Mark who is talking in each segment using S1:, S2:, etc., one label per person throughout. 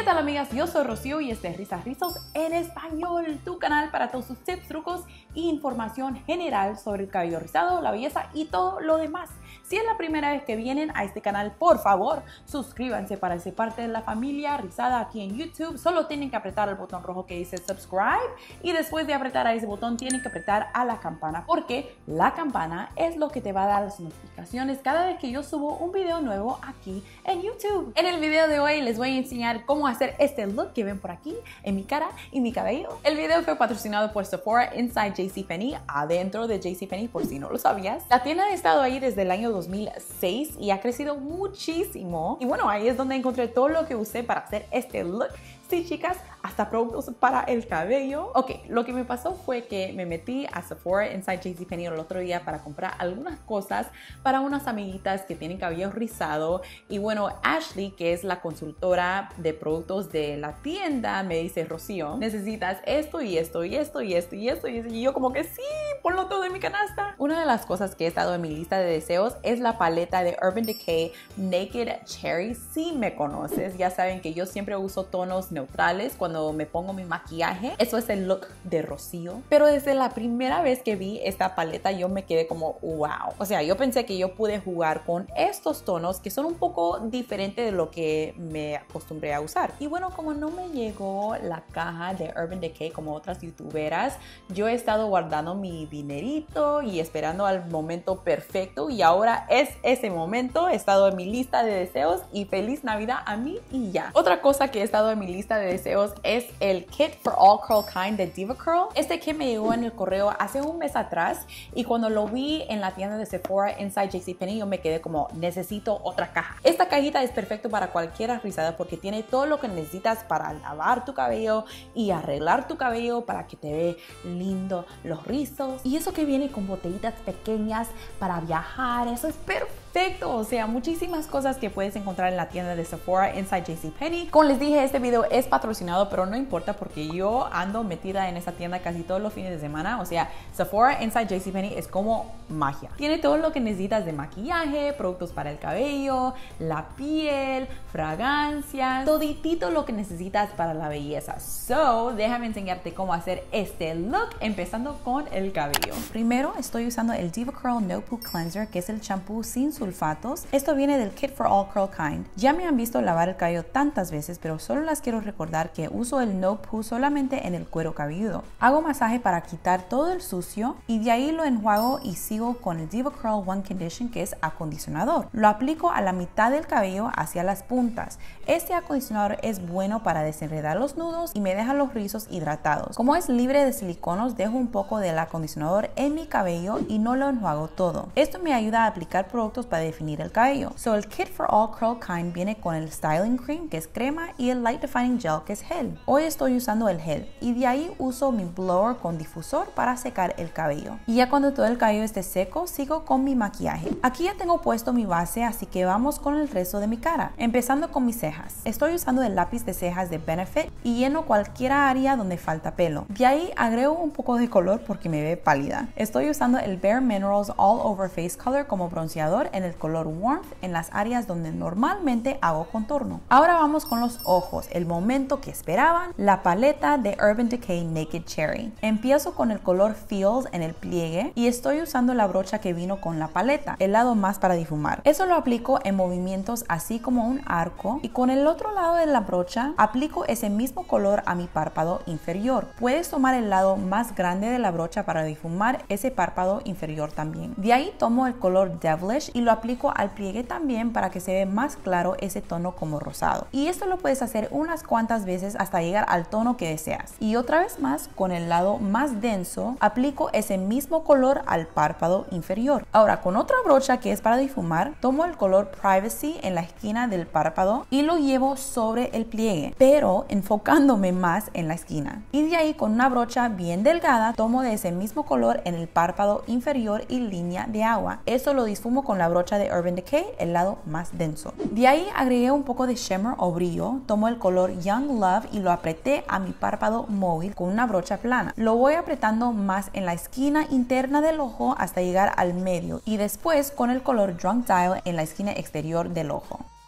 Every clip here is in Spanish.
S1: tal, amigas? Yo soy Rocío y este es Risas Rizos en Español, tu canal para todos sus tips, trucos e información general sobre el cabello rizado, la belleza y todo lo demás. Si es la primera vez que vienen a este canal, por favor, suscríbanse para ser parte de la familia rizada aquí en YouTube. Solo tienen que apretar el botón rojo que dice subscribe y después de apretar a ese botón tienen que apretar a la campana, porque la campana es lo que te va a dar las notificaciones cada vez que yo subo un video nuevo aquí en YouTube. En el video de hoy les voy a enseñar cómo hacer este look que ven por aquí en mi cara y mi cabello. El video fue patrocinado por Sephora Inside JCPenney, adentro de JCPenney, por si no lo sabías. La tienda ha estado ahí desde el año 2006 y ha crecido muchísimo. Y bueno, ahí es donde encontré todo lo que usé para hacer este look. Sí, chicas, hasta productos para el cabello. Ok, lo que me pasó fue que me metí a Sephora Inside JCPenney el otro día para comprar algunas cosas para unas amiguitas que tienen cabello rizado. Y bueno, Ashley, que es la consultora de productos de la tienda, me dice: Rocío, necesitas esto y esto y esto y esto y esto. Y yo como que sí, ponlo todo en mi canasta. Una de las cosas que he estado en mi lista de deseos es la paleta de Urban Decay Naked Cherry. Si me conoces, ya saben que yo siempre uso tonos neutrales cuando me pongo mi maquillaje. Eso es el look de Rocío. Pero desde la primera vez que vi esta paleta yo me quedé como wow. O sea, yo pensé que yo pude jugar con estos tonos que son un poco diferentes de lo que me acostumbré a usar. Y bueno, como no me llegó la caja de Urban Decay como otras youtuberas, yo he estado guardando mi dinerito y esperando al momento perfecto, y ahora es ese momento. He estado en mi lista de deseos y feliz Navidad a mí y ya. Otra cosa que he estado en mi lista de deseos es el Kit for All Curl Kind de DevaCurl. Este kit me llegó en el correo hace un mes atrás y cuando lo vi en la tienda de Sephora Inside JCPenney yo me quedé como, necesito otra caja. Esta cajita es perfecto para cualquier rizada porque tiene todo lo que necesitas para lavar tu cabello y arreglar tu cabello para que te ve lindo los rizos. Y eso que viene con botellitas pequeñas para viajar, eso es perfecto. O sea, muchísimas cosas que puedes encontrar en la tienda de Sephora Inside JCPenney. Como les dije, este video es patrocinado, pero no importa porque yo ando metida en esa tienda casi todos los fines de semana. O sea, Sephora Inside JCPenney es como magia. Tiene todo lo que necesitas de maquillaje, productos para el cabello, la piel, fragancias, toditito lo que necesitas para la belleza. So, déjame enseñarte cómo hacer este look, empezando con el cabello. Primero estoy usando el DevaCurl No Poo Cleanser, que es el champú sin sulfatos. Esto viene del Kit for All Curl Kind. Ya me han visto lavar el cabello tantas veces, pero solo las quiero recordar que uso el No Poo solamente en el cuero cabelludo. Hago masaje para quitar todo el sucio y de ahí lo enjuago y sigo con el DevaCurl One Condition, que es acondicionador. Lo aplico a la mitad del cabello hacia las puntas. Este acondicionador es bueno para desenredar los nudos y me deja los rizos hidratados. Como es libre de siliconos, dejo un poco del acondicionador en mi cabello y no lo enjuago todo. Esto me ayuda a aplicar productos para definir el cabello. So, el Kit for All Curl Kind viene con el Styling Cream, que es crema, y el Light Defining Gel, que es gel. Hoy estoy usando el gel y de ahí uso mi blower con difusor para secar el cabello. Y ya cuando todo el cabello esté seco, sigo con mi maquillaje. Aquí ya tengo puesto mi base, así que vamos con el resto de mi cara. Empezando con mis cejas. Estoy usando el lápiz de cejas de Benefit y lleno cualquier área donde falta pelo. De ahí agrego un poco de color porque me ve pálida. Estoy usando el Bare Minerals All Over Face Color como bronceador en el color Warmth en las áreas donde normalmente hago contorno. Ahora vamos con los ojos, el momento que esperaban, la paleta de Urban Decay Naked Cherry. Empiezo con el color Feels en el pliegue y estoy usando la brocha que vino con la paleta, el lado más para difumar. Eso lo aplico en movimientos así como un arco y con el otro lado de la brocha aplico ese mismo color a mi párpado inferior. Puedes tomar el lado más grande de la brocha para difumar ese párpado inferior también. De ahí tomo el color Devilish y lo aplico al pliegue también para que se vea más claro ese tono como rosado. Y esto lo puedes hacer unas cuantas veces hasta llegar al tono que deseas. Y otra vez más, con el lado más denso, aplico ese mismo color al párpado inferior. Ahora, con otra brocha que es para difumar, tomo el color Privacy en la esquina del párpado y lo llevo sobre el pliegue, pero enfocándome más en la esquina. Y de ahí, con una brocha bien delgada, tomo de ese mismo color en el párpado inferior y línea de agua. Eso lo difumo con la brocha de Urban Decay, el lado más denso. De ahí agregué un poco de shimmer o brillo, tomo el color Young Love y lo apreté a mi párpado móvil con una brocha plana. Lo voy apretando más en la esquina interna del ojo hasta llegar al medio y después con el color Drunk Dial en la esquina exterior del ojo.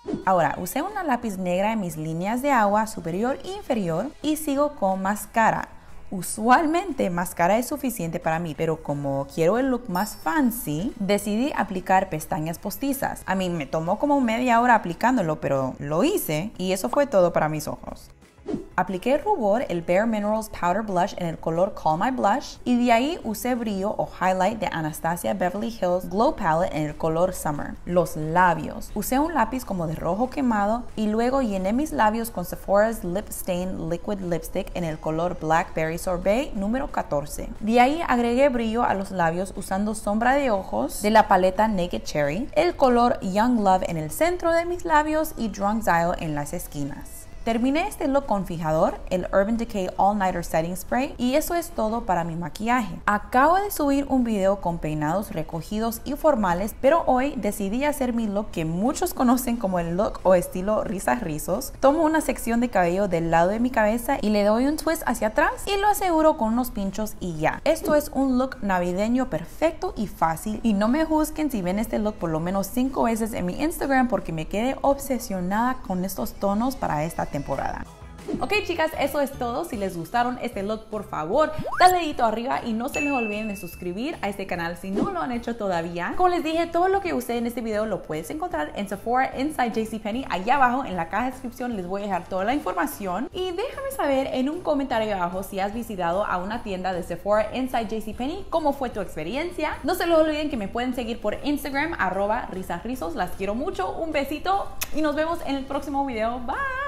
S1: Ahora, usé una lápiz negra en mis líneas de agua superior e inferior y sigo con máscara. Usualmente máscara es suficiente para mí, pero como quiero el look más fancy, decidí aplicar pestañas postizas. A mí me tomó como media hora aplicándolo, pero lo hice y eso fue todo para mis ojos. Apliqué rubor, el Bare Minerals Powder Blush en el color Call My Blush y de ahí usé brillo o highlight de Anastasia Beverly Hills Glow Palette en el color Summer. Los labios. Usé un lápiz como de rojo quemado y luego llené mis labios con Sephora's Lip Stain Liquid Lipstick en el color Blackberry Sorbet número 14. De ahí agregué brillo a los labios usando sombra de ojos de la paleta Naked Cherry, el color Young Love en el centro de mis labios y Drunk Dial en las esquinas. Terminé este look con fijador, el Urban Decay All Nighter Setting Spray y eso es todo para mi maquillaje. Acabo de subir un video con peinados recogidos y formales, pero hoy decidí hacer mi look que muchos conocen como el look o estilo risas rizos. Tomo una sección de cabello del lado de mi cabeza y le doy un twist hacia atrás y lo aseguro con unos pinchos y ya. Esto es un look navideño perfecto y fácil y no me juzguen si ven este look por lo menos 5 veces en mi Instagram porque me quedé obsesionada con estos tonos para esta temporada. Ok, chicas, eso es todo. Si les gustaron este look, por favor, dale dedito arriba y no se les olviden de suscribir a este canal si no lo han hecho todavía. Como les dije, todo lo que usé en este video lo puedes encontrar en Sephora Inside JCPenney. Allá abajo en la caja de descripción les voy a dejar toda la información. Y déjame saber en un comentario abajo si has visitado a una tienda de Sephora Inside JCPenney, cómo fue tu experiencia. No se les olviden que me pueden seguir por Instagram, @risasrizos. Las quiero mucho, un besito y nos vemos en el próximo video. Bye.